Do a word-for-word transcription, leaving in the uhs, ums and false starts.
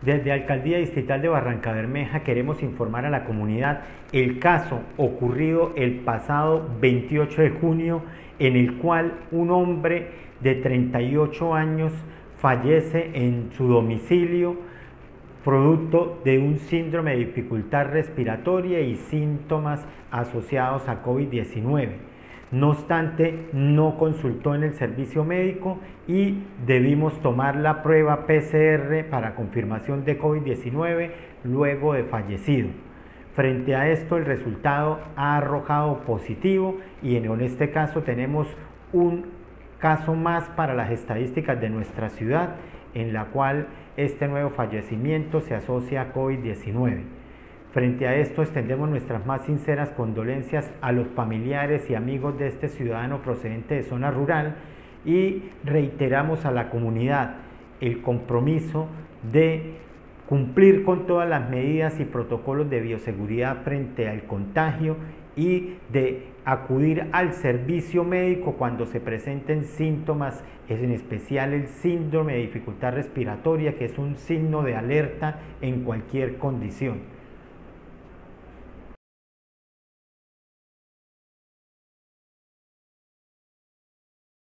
Desde Alcaldía Distrital de Barrancabermeja queremos informar a la comunidad el caso ocurrido el pasado veintiocho de junio, en el cual un hombre de treinta y ocho años fallece en su domicilio producto de un síndrome de dificultad respiratoria y síntomas asociados a COVID diecinueve. No obstante, no consultó en el servicio médico y debimos tomar la prueba P C R para confirmación de COVID diecinueve luego de fallecido. Frente a esto, el resultado ha arrojado positivo y en este caso tenemos un caso más para las estadísticas de nuestra ciudad, en la cual este nuevo fallecimiento se asocia a COVID diecinueve. Frente a esto, extendemos nuestras más sinceras condolencias a los familiares y amigos de este ciudadano procedente de zona rural y reiteramos a la comunidad el compromiso de cumplir con todas las medidas y protocolos de bioseguridad frente al contagio y de acudir al servicio médico cuando se presenten síntomas, en especial el síndrome de dificultad respiratoria, que es un signo de alerta en cualquier condición.